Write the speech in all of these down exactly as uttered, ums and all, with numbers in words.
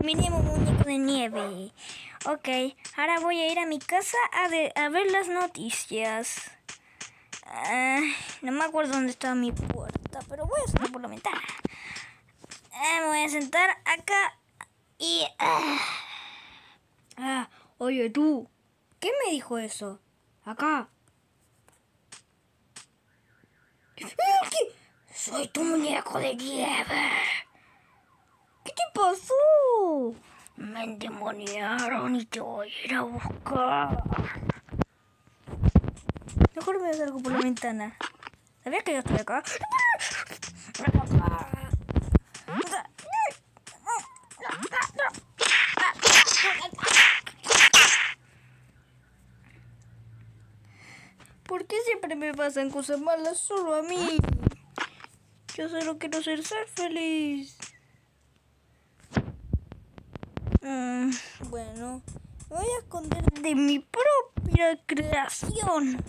Terminemos muñeco de nieve. Ok, ahora voy a ir a mi casa a, de, a ver las noticias. Uh, no me acuerdo dónde estaba mi puerta, pero voy a salir por la ventana. Uh, me voy a sentar acá y... Uh. Ah, oye tú, ¿qué me dijo eso? Acá. Soy tu muñeco de nieve. ¿Qué te pasó? Me endemoniaron y te voy a ir a buscar. Mejor me salgo por la ventana. ¿Sabías que yo estoy acá? ¿Por qué siempre me pasan cosas malas solo a mí? Yo solo quiero ser, ser feliz. Mm, bueno, me voy a esconder de mi propia creación.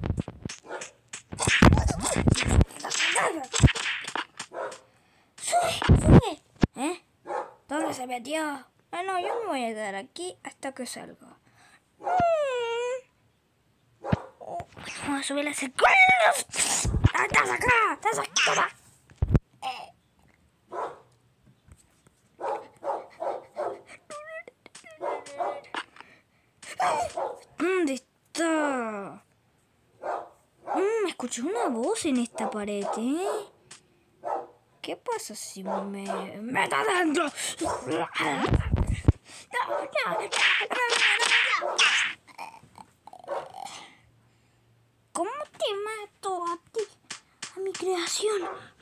¡Sube! ¡Sube! ¿Eh? ¿Dónde se metió? Ah, no, yo me voy a quedar aquí hasta que salga. Mm. Oh, vamos a subir las escaleras. ¡Ah, estás acá! ¡Estás aquí! ¡Toma! Eh. ¿Dónde está? Mm, escuché una voz en esta pared, ¿eh? ¿Qué pasa si me meto adentro? ¿Cómo te mato a ti? A mi creación.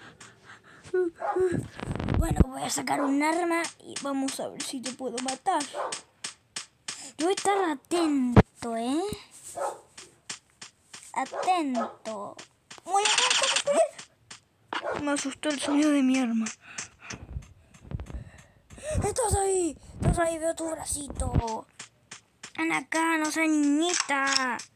Bueno, voy a sacar un arma y vamos a ver si te puedo matar. Yo voy a estar atento, ¿eh? Atento. Muy atento. Me asustó el sonido de mi arma. ¡Estás ahí! ¡Estás ahí! Veo tu bracito. Ven acá, no seas niñita.